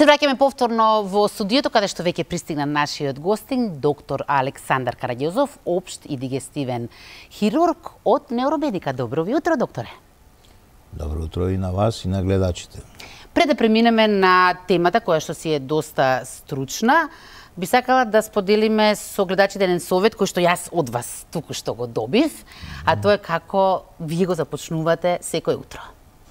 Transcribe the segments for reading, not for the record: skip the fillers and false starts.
Се враќаме повторно во студиото, каде што веќе пристигна нашиот гостин, доктор Александар Караѓозов, општ и дигестивен хирург од Неуромедика. Добро ви утро, докторе. Добро утро и на вас и на гледачите. Пред да преминеме на темата која што си е доста стручна, би сакала да споделиме со гледачите еден совет кој што јас од вас туку што го добив, а тоа е како вие го започнувате секој утро.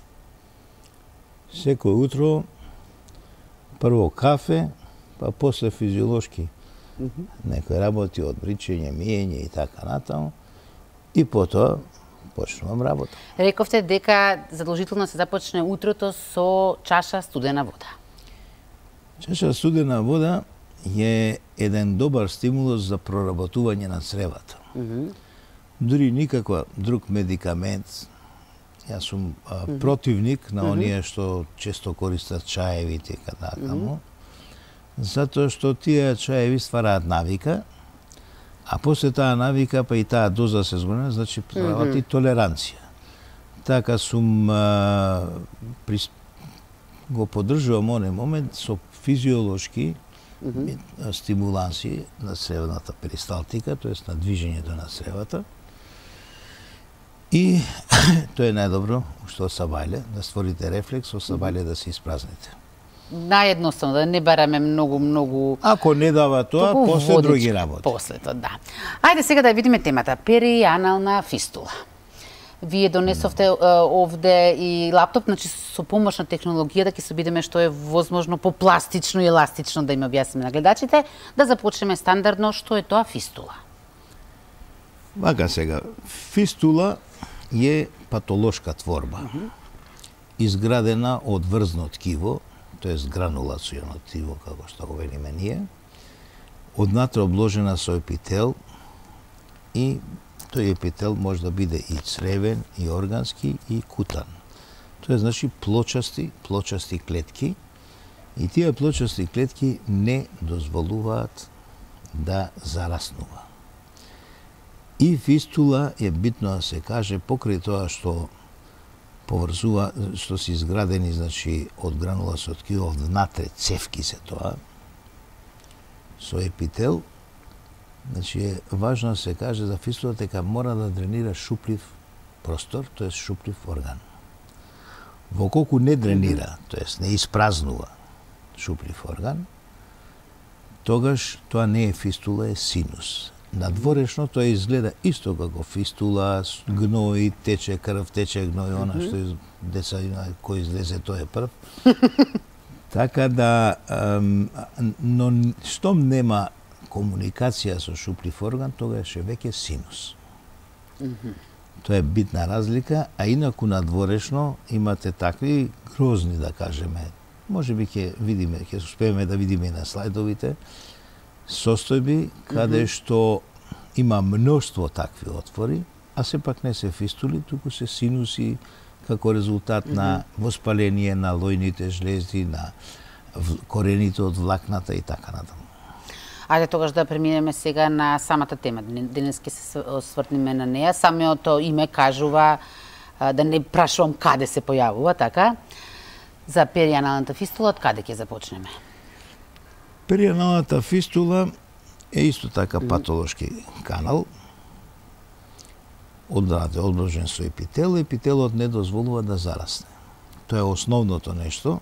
Секој утро прво кафе, па после физиолошки некои работи од бричење, миење и така натаму, и потоа почнувам работа. Рековте дека задолжително се започне утрото со чаша студена вода. Чаша студена вода е еден добар стимулус за проработување на цревата. Дури никаква друг медикамент. Јас сум противник на оние што често користат чаевите кај таму, затоа што тие чаеви ствараат навика, а после таа навика, па и таа доза се зголема, значи прават и толеранција. Така сум го поддржувам онен момент со физиолошки стимуланси на цревната перисталтика, тоест на движењето на цревата. И тоа е најдобро што сабајле, да створите рефлекс, со сабајле да се испразните. Наједноставно, да не бараме многу... Ако не дава тоа, после други работи. После тоа, да. Ајде сега да видиме темата. Перианална фистула. Вие донесовте овде и лаптоп, значи со помош на технологија да ќе се бидеме што е возможно попластично и еластично да им објасниме на гледачите, да започнеме стандардно што е тоа фистула. Вака сега, фистула е патолошка творба, изградена од врзно ткиво, тоест гранулационо ткиво, како што го велиме ние, однатре обложена со епител, и тој епител може да биде и цревен, и органски, и кутан. Тоа е значи плочасти клетки, и тие плочасти клетки не дозволуваат да зараснува. И фистула е битно да се каже покрај тоа што поврзува, што се изградени, значи, од грануласо ткиво внатре цевки се тоа, со епител, значи е важно да се каже за фистула дека мора да дренира шуплив простор, тоест шуплив орган. Во колку не дренира, тоест не испразнува шуплив орган, тогаш тоа не е фистула, е синус. Надворешно тоа изгледа исто како фистула, гној, тече крв, тече гној, она што деца кој излезе тој е прв. Така да, но штом нема комуникација со шуплив орган, тогаш е веќе синус. Тоа е битна разлика, а инаку надворешно имате такви грозни, да кажеме, може би ќе видиме, ќе успееме да видиме на слайдовите, состојби каде што има мноштво такви отвори, а сепак не се фистули, туку се синуси како резултат на воспаление на лојните жлези, на корените од влакната и така натаму. Ајде тогаш да преминеме сега на самата тема. Денес ќе се освртниме на неа. Самото име кажува, да не прашувам каде се појавува, така? За перианалната фистула, од каде ќе започнеме? Перианалната фистула е исто така патолошки канал, однатре обложен со епител, епителот не дозволува да зарасне. Тоа е основното нешто.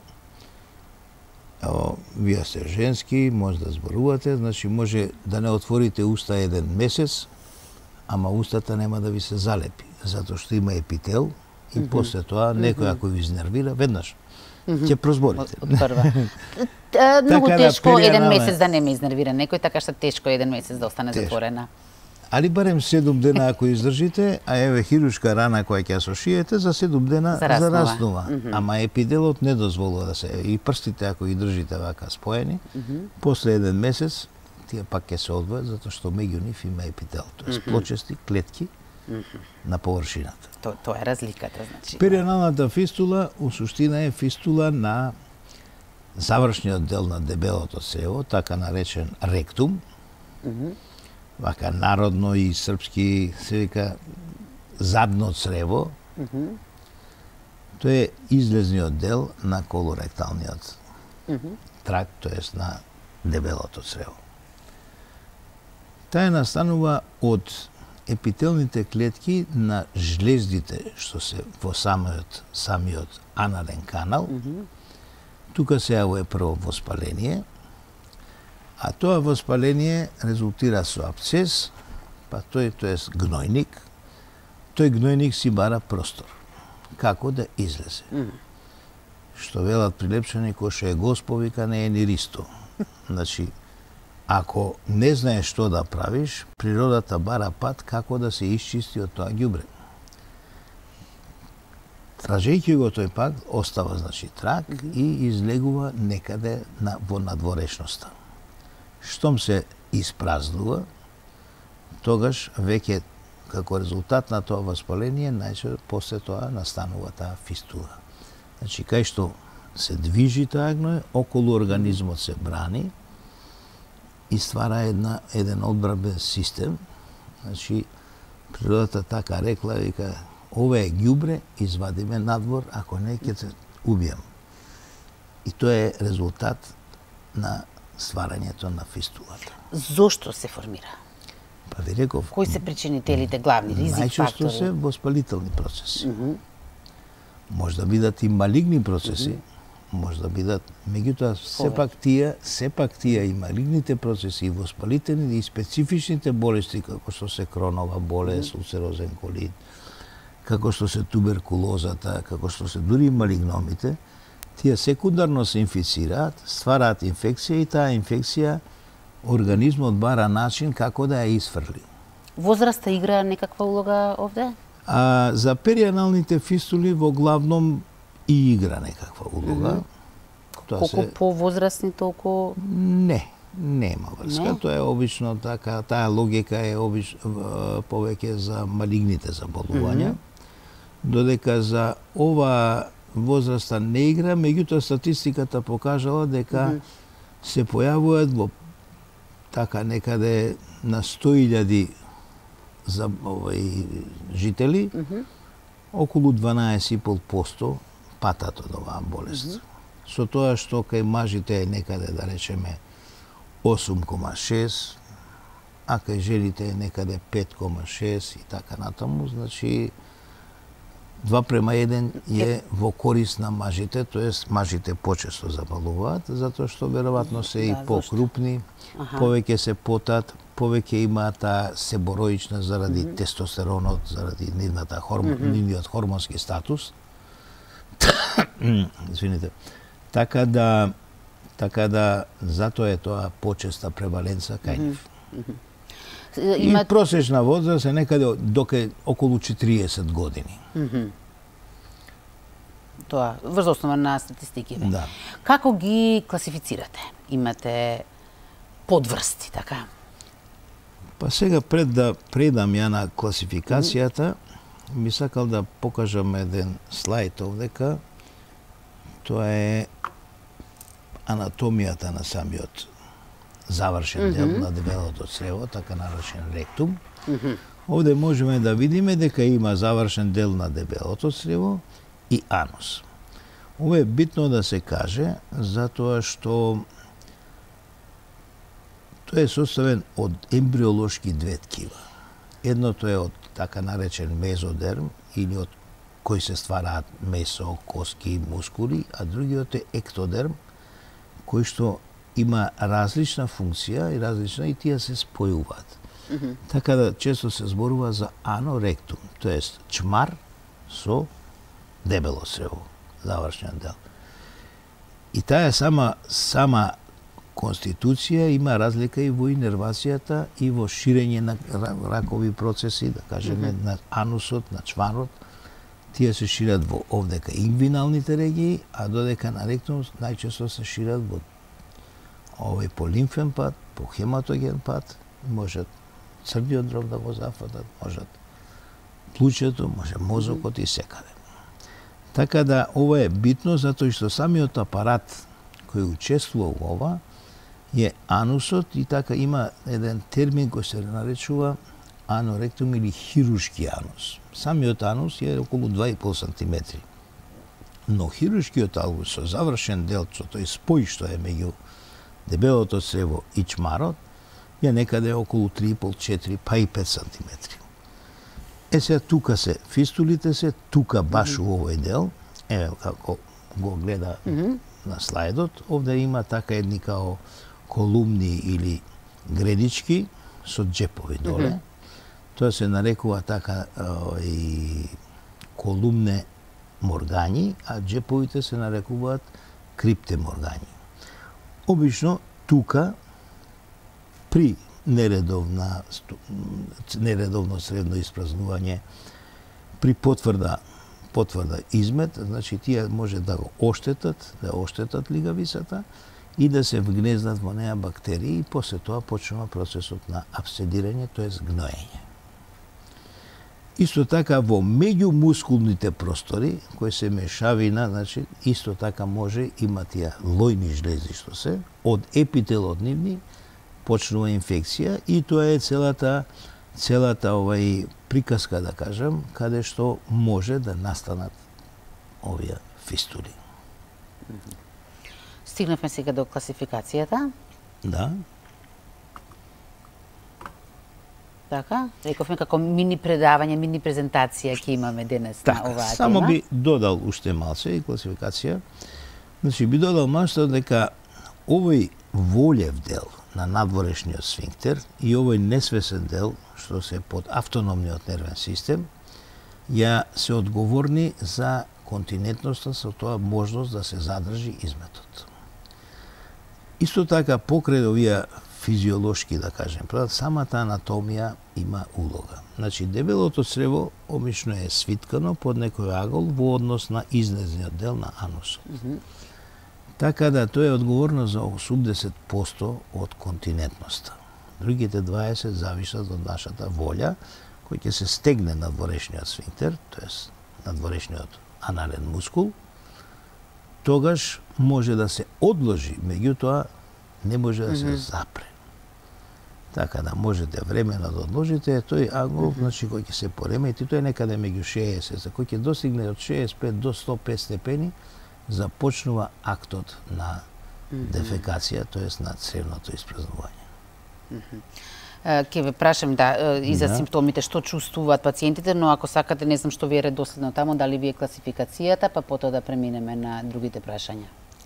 Вие сте женски, може да зборувате, значи може да не отворите уста еден месец, ама устата нема да ви се залепи, затоа што има епител и после тоа некој ако ви изнервира, веднаш ќе прозборите. Од прва. Многу тешко еден месец да не ме изнервира некој, така што тешко еден месец да остане затворена. Али барем 7 дена ако издржите, а еве хируршка рана која ќе сошиете, за 7 дена зараснува. Ама епителот не дозволува да се, и прстите ако ги држите вака споени, после еден месец тие пак ќе се одвојат, затоа што меѓу нив има епител, тоест плочести клетки на површината. Тоа е разликата, значи. Перианалната фистула у суштина е фистула на завршниот дел на дебелото црево, така наречен ректум. Вака народно и српски се вика задно црево. Тоа е излезниот дел на колоректалниот трак, тоест на дебелото црево. Таа настанува од епителните клетки на жлездите што се во самиот анален канал. Тука се јавува прво воспаление, а тоа воспаление резултира со абсцес, па тоест гнојник. Тој гнојник си бара простор. Како да излезе? Што велат прилепчани, кој што е Господ вика не е ни ристо. Значи, ако не знаеш што да правиш, природата бара пат како да се исчисти од тоа ѓубре. Тражејќи го тој пак, остава значи трак и излегува некаде во надворешноста. Штом се испразнува, тогаш веќе како резултат на тоа воспаление, најчесто после тоа настанува таа фистула. Значи, кај што се движи таа гној, околу организмот се брани и ствара еден одбранбен систем. Значи, природата така рекла, вика, ова е ѓубре, извадиме надвор, ако не, ќе се убијам. И тоа е резултат на стварањето на фистулата. Зошто се формира? Па ви реков, Кои се причинителите, главни ризик најчесто фактори? се воспалителни процеси. Може да бидат и малигни процеси, може да бидат, меѓутоа сепак тие и малигните процеси, и воспалителни и специфичните болести, како што се кронова болест, улцерозен колит, како што се туберкулозата, како што се дури и малигномите, тие секундарно се инфицираат, ствараат инфекција и таа инфекција организмот бара начин како да ја исфрли. Возраста играе некаква улога овде? А за перианалните фистули во главном и игра некаква улога. Колку повозрастни, толку... Нема врска. Тоа е обично така, таа логика е повеќе за малигните заболувања. Додека за ова возраста не игра, меѓутоа статистиката покажала дека се појавуваат во така некаде на 100.000 за жители, околу 12,5% патат од оваа болест. Со тоа што кај мажите е некаде, да речеме, 8,6, а кај жените е некаде 5,6 и така натаму, значи 2:1 е во корист на мажите, тоест мажите почесто заболуваат, затоа што веројатно се и покрупни, повеќе се потат, повеќе имаат таа себороична заради тестостеронот, заради нивниот хормонски статус. Извините. Така да затоа е тоа почеста преваленца кај нив. И просечна возраст е некаде околу 40 години. Тоа, врз основа на статистики. Да. Како ги класифицирате? Имате подврсти, така? Па сега, пред да предам ја на класификацијата, би сакал да покажам еден слайд овдека. Тоа е анатомијата на самиот завршен дел на дебелото црево, така наречен ректум. Овде можеме да видиме дека има завршен дел на дебелото црево и анус. Ова е битно да се каже, затоа што тој е составен од ембриолошки две ткива. Едното е од така наречен мезодерм, или од кој се ствараат месо, коски, мускули, а другиот е ектодерм, кој што има различна функција и тие се спојуваат. Така да често се зборува за аноректум, тоест чмар со дебело црево, завршен дел. И таа сама конституција има разлика и во инервацијата и во ширење на ракови процеси, да кажеме на анусот, на чварот. Тие се шират во овдека ингвиналните регии, а додека на ректум најчесто се шират во по лимфен пат, по хематоген пат, можат црниот дроб да го зафатат, можат плуќето, може мозокот и секаде. Така да ова е битно затоа што самиот апарат кој учествува во ова е анусот и така има еден термин кој се наречува аноректум или хируршки анус. Самиот анус е околу 2,5 сантиметри Но хируршкиот албус со завршен дел, со тој спој што е меѓу дебелото црево и чмарот, е некаде околу 3,5-4, па и 5 сантиметри. Сега тука се фистулите се, тука баш у овој дел, еве како го гледа на слайдот, овде има така едни као колумни или гредички со джепови доле. Тоа се нарекува така и колумне моргањи, а джеповите се нарекуваат криптеморгањи. Обично тука при нередовно средно испразнување, при потврда измет, значи тие може да го оштетат лигавицата и да се вгнездат во неа бактерии и после тоа почнува процесот на абсцедирање, тоест гноење. Исто така во меѓумускулните простори, кои се мешавина, значи исто така може има тие лојни жлези што се, од епителот нивни почнува инфекција и тоа е целата приказка, да кажам, каде што може да настанат овие фистули. Стигнавме сега до класификацијата. Да. Така, рековме како мини предавање, мини презентација ќе имаме денес на оваа тема. Само би додал уште малце и класификација. Значи би додал малце дека овој волев дел на надворешниот сфинктер и овој несвесен дел што се под автономниот нервен систем ја се одговорни за континентноста, со тоа можност да се задржи изметот. Исто така покрај овие физиолошки, да кажем, самата анатомија има улога. Значи, дебелото црево обично е свиткано под некој агол во однос на изнезниот дел на анусот. Така да тоа е одговорно за 80% од континентноста. Другите 20% зависат од нашата волја, кој ќе се стегне надворешниот сфинктер, тоест надворешниот анален мускул, тогаш може да се одложи, меѓутоа не може да се запре. Така да можете времено да одложите тој агол, значи кој ќе се поремети, тој е некаде меѓу 60, за кој ќе достигне од 65 до 105 степени, започнува актот на дефекација, тоест на цревното испразнување. Ќе ве прашам и за симптомите што чувствуваат пациентите, но ако сакате, не знам што ви е редоследно таму, дали ви е класификацијата, па потоа да преминеме на другите прашања.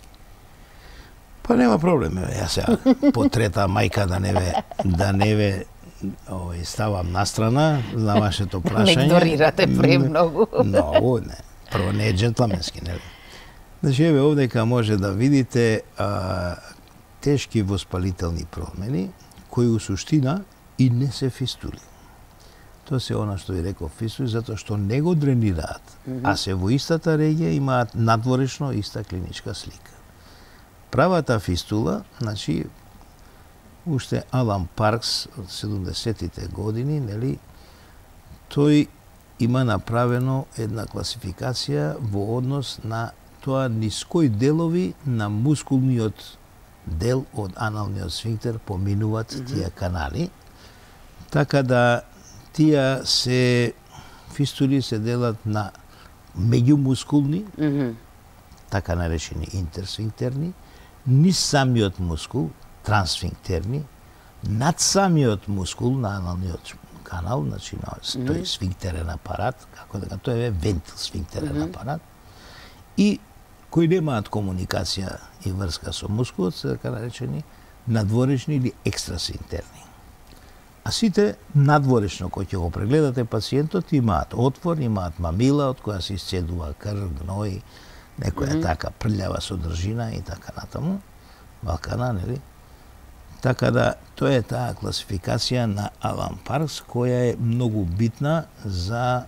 Па нема проблем, јас сега по трета мајка да не ве ставам настрана на вашето прашање. Не игнорирате премногу. Многу, не. Прво не е джентлменски, нели? Значи, еве овдека може да видите тешки воспалителни промени, кои у суштина и не се фистули. Тоа се она што ви реков фистули, затоа што не го дренираат, а се во истата регија имаат надворешно иста клиничка слика. Правата фистула, значи, уште Алан Паркс од 70-тите години, нели, тој има направено една класификација во однос на тоа низ кои делови на мускулниот дел од аналниот сфинктер поминуваат тие канали, така да тие фистули се делат на меѓумускулни, така наречени интерсфинктерни, низ самиот мускул, трансфинктерни, над самиот мускул на аналниот канал, значи тој сфинктерен апарат, како дека тој е вентил сфинктерен апарат, и кои немаат комуникација и врска со мускулот, се така наречени надворешни или екстрасфинктерни. А сите надворешно, кои ќе го прегледате пациентот, имаат отвор, имаат мамила од која се исцедува крв, гној, некоја така прљава содржина и така натаму, валкана, нели? Така да, тоа е таа класификација на Алан Паркс, која е многу битна за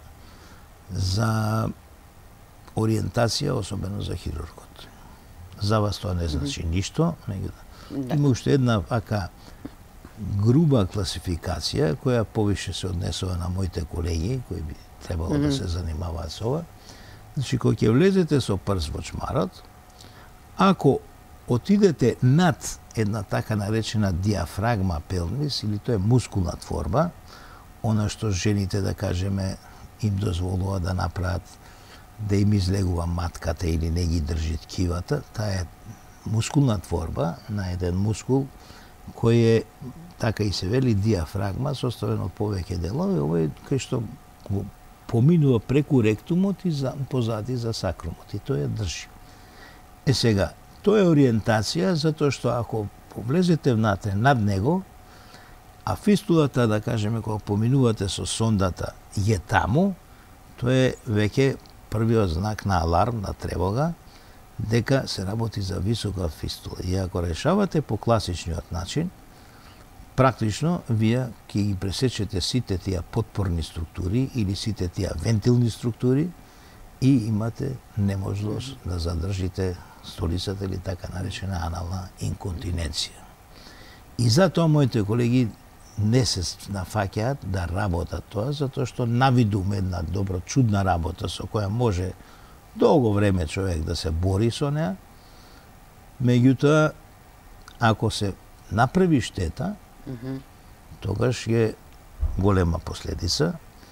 ориентација, особено за хирургот. За вас тоа не значи ништо, меѓутоа има уште една вака груба класификација која повише се однесува на моите колеги кои би требало да се занимаваат со ова. Значи, кога ќе влезете со прст во чмарот, ако отидете над една така наречена диафрагма пелвис, или тоа е мускулна творба, она што жените, да кажеме, им дозволува да направат да им излегува матката или не ги држи ткивата, таа е мускулна творба на еден мускул кој е, така и се вели, диафрагма, составен од повеќе делови, овој кај што поминува преку ректумот и позади за сакрумот, и тој ја држи. Сега, тоа е ориентација, затоа што ако повлезете внатре над него, а фистулата, да кажеме, кога поминувате со сондата, е таму, тоа е веќе првиот знак на аларм, на тревога, дека се работи за висока фистула. И ако решавате по класичниот начин, практично вие ќе ги пресечете сите тие подпорни структури или сите тие вентилни структури и имате неможност да задржите столицата или така наречена анална инконтиненција. И затоа моите колеги не се нафаќаат да работат тоа, затоа што навидуваме една добра, чудна работа со која може долго време човек да се бори со неа, меѓутоа, ако се направи штета, тогаш е голема последица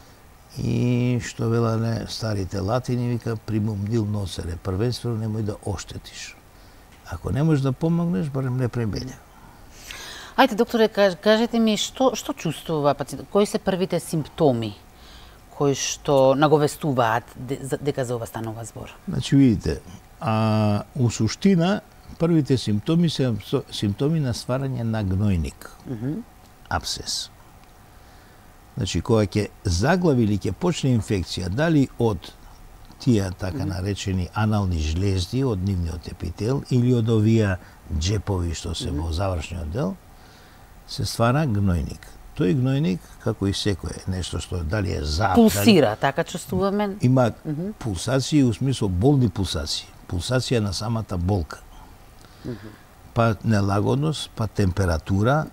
и што велале старите латини, вика примум нил носере, првенствено немој да оштетиш. Ако не можеш да помогнеш, барем не премеѓа. Ајде, докторе, кажете ми што чувствува пациентот? Кои се првите симптоми кои што наговестуваат дека за ова станува збор? Значи, видите, у суштина, првите симптоми се симптоми на стварање на гнојник, абсцес. Значи, кога ќе заглави или ќе почне инфекција, дали од тие така наречени анални жлезди, од нивниот епител, или од овие джепови што се во завршниот дел, се ствара гнојник. Тој гнојник, како и секое нешто што дали е зап, пулсира, така чувствуваме. Има пулсации, у смисло болни пулсации. Пулсација на самата болка. Па нелагодност, па температура,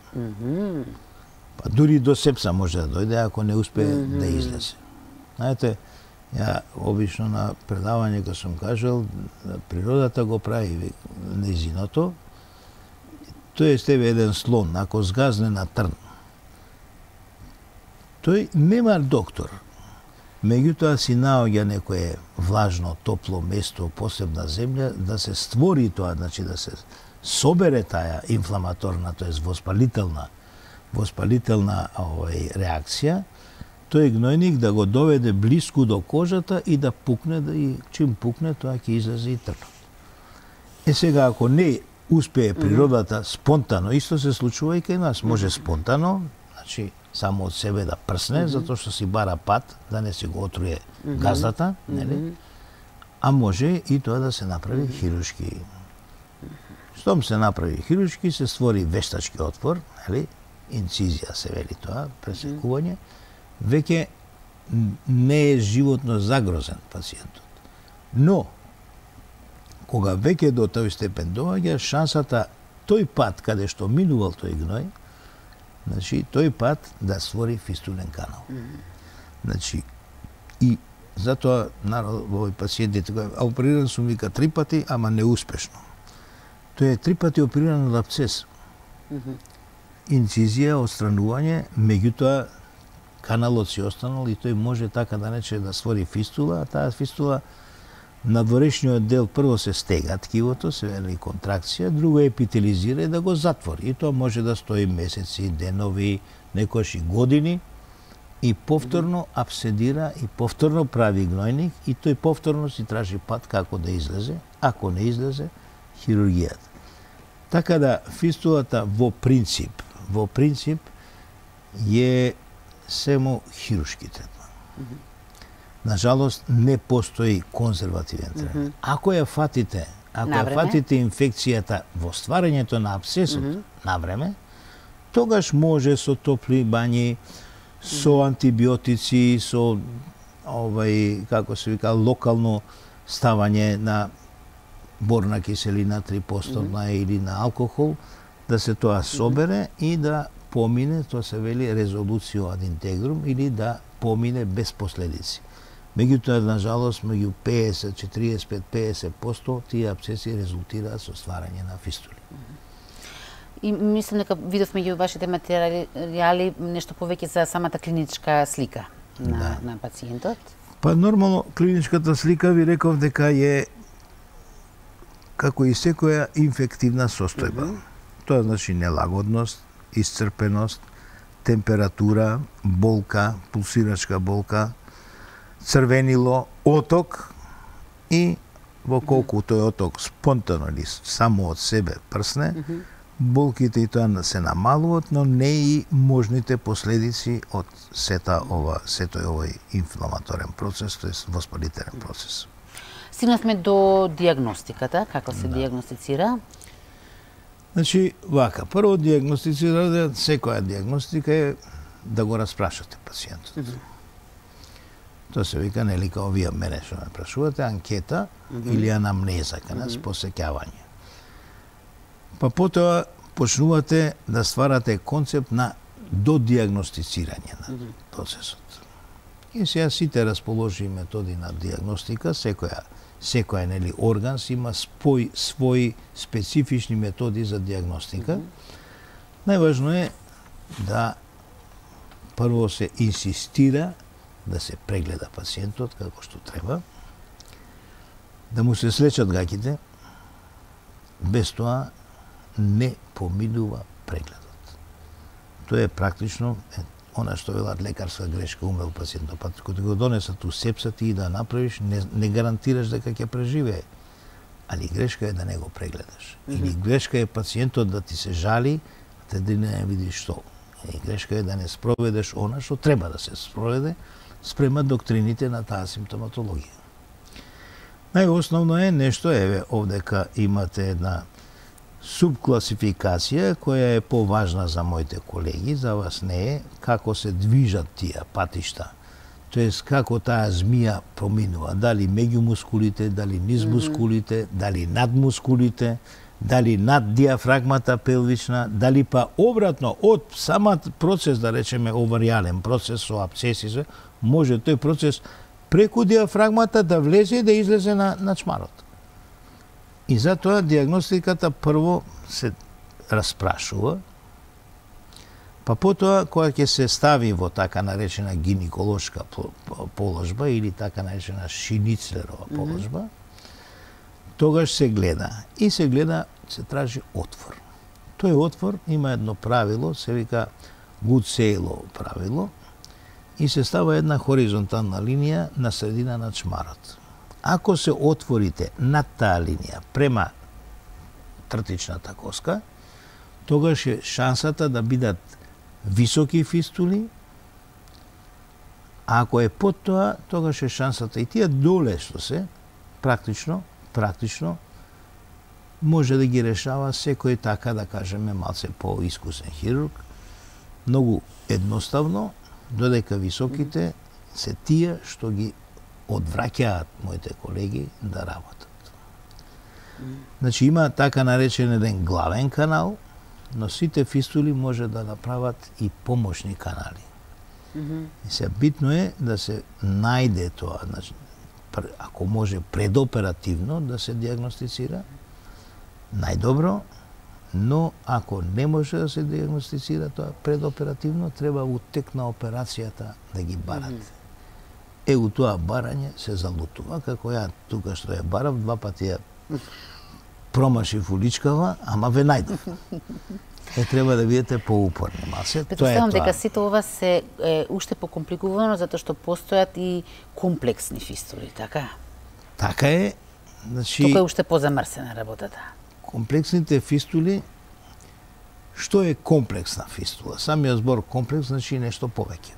па дури до сепса може да дојде ако не успее да излезе. Знаете, ја обично на предавање кога сум кажал, природата го прави нејзиното. Тој е тебе еден слон, ако сгазне на трн, тој нема доктор. Меѓутоа си наоѓа некое влажно, топло место, посебна земја, да се створи тоа, значи да се собере таа инфламаторна, тоест воспалителна реакција, тој гнојник да го доведе блиску до кожата и да пукне, и чим пукне, тоа ќе излезе и трнот. Сега, ако не успее природата спонтано, исто се случува и кај нас, може спонтано, значи само од себе да прсне, затоа што си бара пат, да не се го отруе газдата, нели? А може и тоа да се направи хируршки. Штом се направи хируршки, се створи вештачки отвор, нели? Инцизија се вели тоа, пресекување, веќе не е животно загрозен пациентот. Но, кога веќе до тој степен доаѓа, шансата тој пат каде што минувал тој гној, значи тој пат да створи фистулен канал. Значи, и затоа овој пациентите кој опериран сум вика 3 пати, ама неуспешно. Тој е 3 пати опериран од абсцес. Инцизија, отстранување, меѓутоа каналот си останал и тој може така да рече да створи фистула, а таа фистула надворешниот дел прво се стега ткивото, се вели контракција, друго епителизира и да го затвори. И тоа може да стои месеци, денови, некојаш и години, и повторно абседира и повторно прави гнојник и тој повторно си тражи пат како да излезе, ако не излезе, хирургијата. Така да фистулата во принцип е само хируршки третман. Нажалост, не постои конзервативен третман. Ако ја фатите инфекцијата во стварањето на абсцесот навреме, тогаш може со топли бањи, со антибиотици, со како се вика, локално ставање на борна киселина 3% или на алкохол, да се тоа собере и да помине, тоа се вели резолуцио ad integrum, или да помине без последици. Меѓутоа, нажалост, меѓу 45-50% тие абсцеси резултираат со стварање на фистули. И мислам дека видовме меѓу вашите материјали нешто повеќе за самата клиничка слика на пациентот. Па нормално клиничката слика ви реков дека е како и секоја инфективна состојба. Тоа значи нелагодност, исцрпеност, температура, болка, пулсирачка болка, црвенило, оток и во колку тој оток спонтано или само од себе прсне, болките и тоа се намалуваат, но не и можните последици од сетој овој инфламаторен процес, тоест воспалителен процес. Стигнавме до диагностиката, како се диагностицира? Значи, вака, прво диагностицира, секоја диагностика е да го распрашате пациентот. Тоа се вика, нели, као вие мене што ме прашувате, анкета или анамнеза кај нас, посеќавање. Па потоа почнувате да стварате концепт на додиагностицирање на процесот. И сега сите расположи методи на диагностика, секоја нели орган има своји специфични методи за диагностика. Најважно е да прво се инсистира да се прегледа пациентот како што треба, да му се слечат гаќите, без тоа не поминува прегледот. Тоа е практично она што велат лекарска грешка, умрел пациентот, па кога го донесат у сепса ти да направиш, не гарантираш дека ќе преживее. Али грешка е да не го прегледаш. Или грешка е пациентот да ти се жали, да не видиш што. И грешка е да не спроведеш она што треба да се спроведе спрема доктрините на таа симптоматологија. Најосновно е нешто, еве, овдека имате една субкласификација која е поважна за моите колеги, за вас не е, како се движат тие патишта. Тоест, како таа змија проминува, дали меѓу мускулите, дали низ мускулите, дали над мускулите, дали над диафрагмата пелвична, дали па обратно, од самат процес, да речеме, оваријален процес со абсцеси, може тој процес преку диафрагмата да влезе и да излезе на чмарот. И затоа диагностиката прво се распрашува, па потоа кога ќе се стави во така наречена гинеколошка положба или така наречена Шницлерова положба, тогаш се гледа. И се гледа, се тражи отвор. Тој отвор има едно правило, се вика Гуцейлово правило, и се става една хоризонтална линија на средина на чмарот. Ако се отворите над таа линија према тртичната коска, тогаш е шансата да бидат високи фистули, а ако е под тоа, тогаш е шансата и тие доле што се, практично, може да ги решава секој, така да кажеме, малце по-искусен хирург, многу едноставно, додека високите се тие што ги одвраќаат моите колеги да работат. Значи има така наречен еден главен канал, но сите фистули може да направат и помошни канали. И се битно е да се најде тоа, значи, ако може предоперативно да се диагностицира, најдобро, но ако не може да се диагностицира тоа предоперативно, треба во тек на операцијата да ги барат. У тоа барање се залутува, како ја тука што ја барав, 2 пати ја промашив уличкава, ама ве најдов. Треба да бидете поупорни, малце. Претпоставам дека сите ова се уште покомпликувано затоа што постојат и комплексни фистули, така? Така е. Значи, тука е уште позамрсена работата. Комплексните фистули, што е комплексна фистула? Самиот збор комплекс значи нешто повеќе.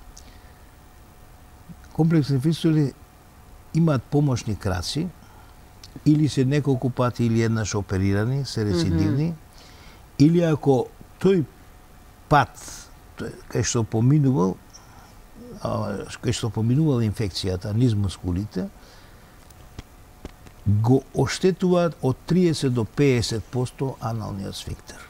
Комплексни фистули имаат помошни краци, или се неколку пати или еднаш оперирани, се рецидивни, или ако тој пат кај што поминувал инфекцијата низ мускулите, го оштетуваат од 30 до 50% аналниот сфинктер.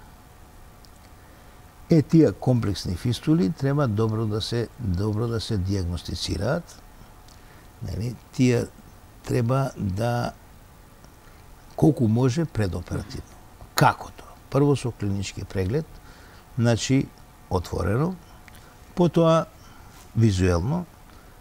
Тие комплексни фистули треба добро да се диагностицираат. Тие треба да колку може предоперативно. Како тоа? Прво со клинички преглед, значи отворено, потоа визуелно,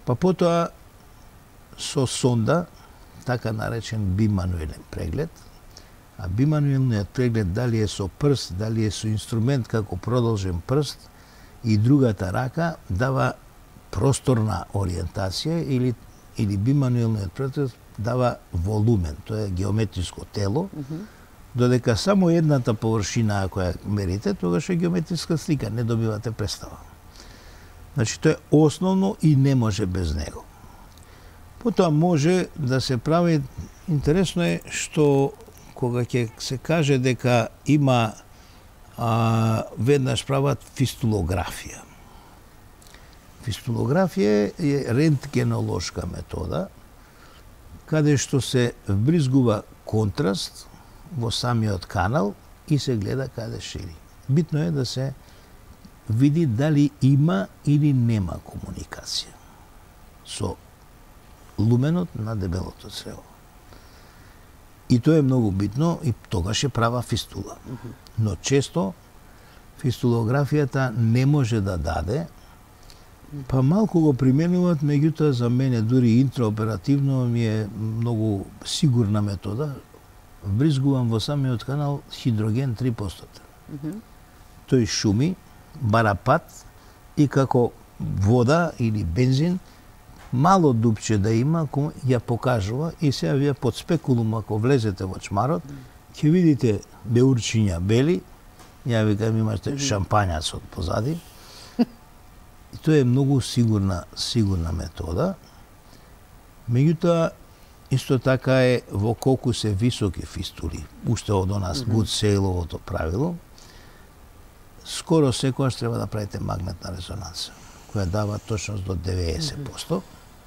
Па потоа со сонда, така наречен бимануелен преглед, а бимануелниот преглед дали е со прст, дали е со инструмент како продолжен прст и другата рака, дава просторна ориентација или бимануелниот преглед дава волумен, тоа е геометриско тело, додека само едната површина ако ја мерите, тогаш е геометриска слика, не добивате представа. Значи тоа е основно и не може без него. Потоа може да се прави, интересно е што кога ќе се каже дека има веднаш прават фистулографија. Фистулографија е рентгенолошка метода, каде што се вбризгува контраст во самиот канал и се гледа каде шири. Битно е да се види дали има или нема комуникација со луменот на дебелото црево. И тоа е многу битно и тогаш е права фистула. Но често фистулографијата не може да даде, па малку го применуваат, меѓутоа за мене дури интраоперативно ми е многу сигурна метода. Вбризгувам во самиот канал хидроген 3%. Тој шуми, бара пат и како вода или бензин, мало дупче да има, ја покажува и сега вие под спекулум, ако влезете во чмарот, ќе видите беурчиња бели, ја викам имате шампањац од позади. И тоа е многу сигурна метода. Меѓутоа, исто така е во колку се високи фистули, уште од нас Гудсейловото правило, скоро секојаш треба да правите магнетна резонанса, која дава точност до 90%.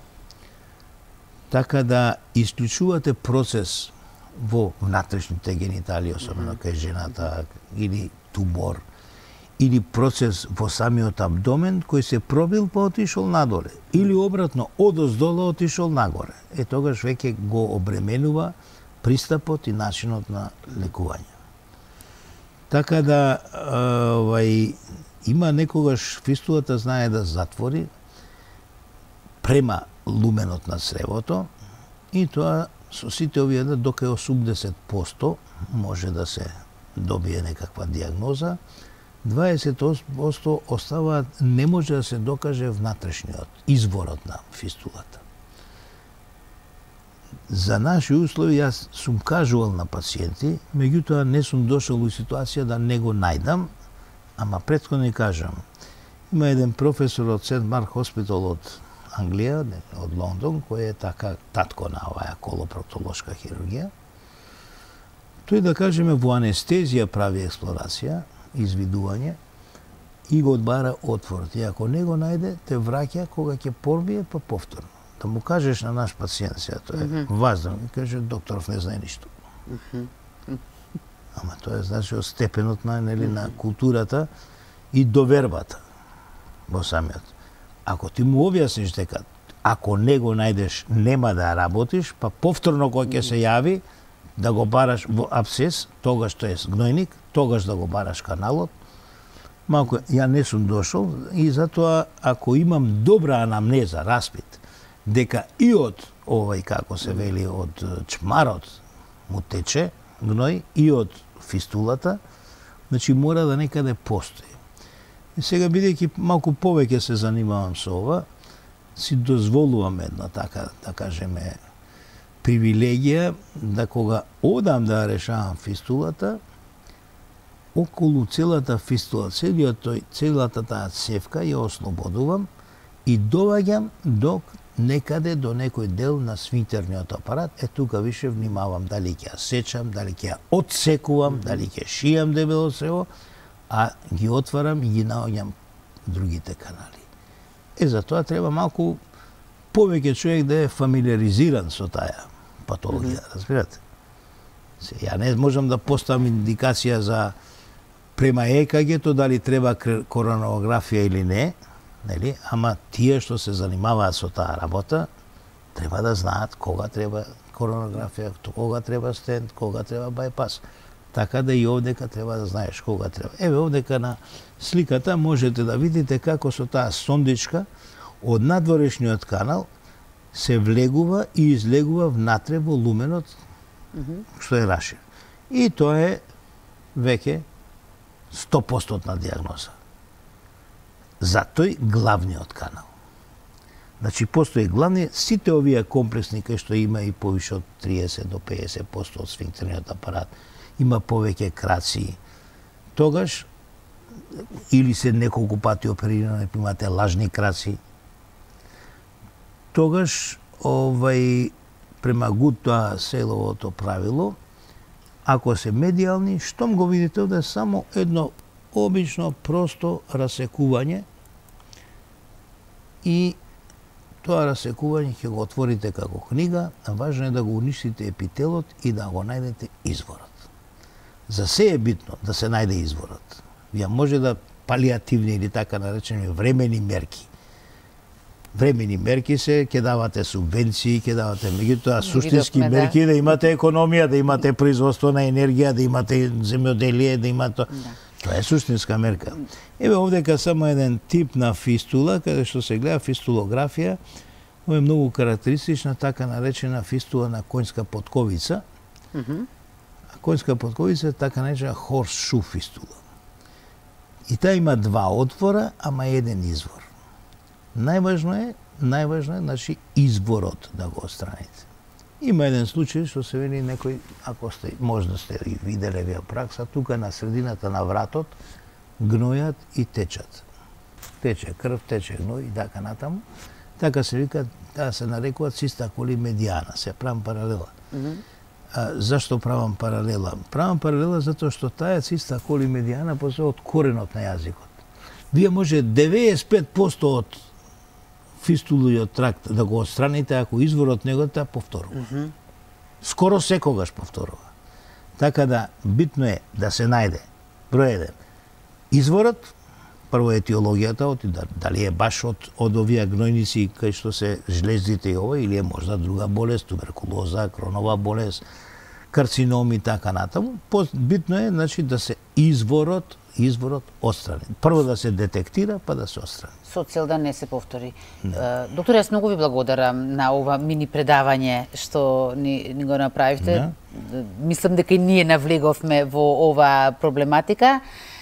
Така да исклучувате процес во внатрешните гениталии, особено кај жената, или тумор, или процес во самиот абдомен кој се пробил па отишол надоле, или обратно одоздолу отишол нагоре. Тогаш веќе го обременува пристапот и начинот на лекување. Така да има некогаш фистулата знае да затвори према луменот на цревото и тоа со сите овие дока е 80% може да се добие некаква диагноза, 20% оставаат, не може да се докаже внатрешниот, изворот на фистулата. За наши услови јас сум кажувал на пациенти, меѓутоа не сум дошол во ситуација да не го најдам, ама претходно ни кажам. Има еден професор од Сент Марк Хоспитал од Англија, од Лондон, кој е така татко на оваа колопроктолошка хирургија. Тој, да кажеме, во анестезија прави експлорација, извидување и го одбара отворот. И ако не го најде, те враќа кога ќе пробие па повторно. Да му кажеш на наш пациент, сега тоа е важно, и каже докторов не знае ништо. Ама тоа е значи од степенот на културата и довербата во самиот. Ако ти му објасниш дека ако не го најдеш нема да работиш, па повторно кога ќе се јави да го бараш во абсцес, тогаш тоа е гнојник, тогаш да го бараш каналот. Малку ја не сум дошол и затоа ако имам добра анамнеза, распит, дека и од овај, како се вели, од чмарот му тече гној и од фистулата, значи мора да некаде постои. И сега, бидејќи малку повеќе се занимавам со ова, си дозволувам една така, да кажеме, привилегија да кога одам да решавам фистулата, околу целата фистула, целата таа цевка ја ослободувам и доваѓам до некаде до некој дел на свинтерниот апарат, тука више внимавам дали ќе ја сечам, дали ќе ја отсекувам, дали ќе шијам дебело црево, а ги отварам и ги наоѓам другите канали. Затоа треба малку повеќе човек да е фамилиаризиран со таа патологија, разбирате? Ја не можам да поставам индикација за према ЕКГ-то дали треба коронографија или не, нели? Ама тие што се занимаваат со таа работа треба да знаат кога треба коронографија, кога треба стент, кога треба бајпас. Така да и овдека треба да знаеш кога треба. Еве овдека на сликата можете да видите како со таа сондичка од надворешниот канал се влегува и излегува внатре во луменот што е рашен. И тоа е веќе 100% диагноза. За тој главниот канал. Значи, постои главни, сите овие комплексни кај што има и повише од 30 до 50% од сфинктерниот апарат, има повеќе краци, тогаш или се неколку пати оперирани, имате лажни краци, тогаш према Гута Селовото правило, ако се медиални, штом го видите да е само едно обично просто расекување и тоа расекување ќе го отворите како книга, а важно е да го уништите епителот и да го најдете изворот. За се е битно да се најде изворот. Вие може да палиативни или така наречени времени мерки. Времени мерки се, ќе давате субвенции, ќе давате меѓутоа суштински мерки да имате економија, да имате производство на енергија, да имате земјоделие, да имате... Тоа е суштинска мерка. Еве овдека само еден тип на фистула, каде што се гледа фистулографија, ова е многу карактеристична така наречена фистула на конјска потковица. Конјска потковица е така наречена хорс-шу фистула. И таа има два отвора, ама еден извор. Најважно е, значи, изворот да го отстраните. Има еден случај што се вели некој, ако сте, може да сте и виделе вие пракса, тука на средината на вратот гнојат и течат. Тече крв, тече гној и така натаму. Така се вика, таа се нарекува циста коли медијана, се правам паралела. Зашто правам паралела? Правам паралела затоа што таа циста коли медијана после од коренот на јазикот. Вие може 95% од фистулиот тракт да го отстраните ако изворот неговата повторува. Скоро секогаш повторува. Така да битно е да се најде број 1 изворот, прво етиологијата, дали е баш од овие гнојници кај што се жлездите и ова, или е можда друга болест, туберкулоза, кронова болест, карцином и така натаму. Битно е, значи, да се изворот отстрани. Прво да се детектира, па да се отстрани. Со цел да не се повтори. Доктор, јас многу ви благодарам на ова мини предавање што ни го направивте. Мислам дека и ние навлеговме во ова проблематика.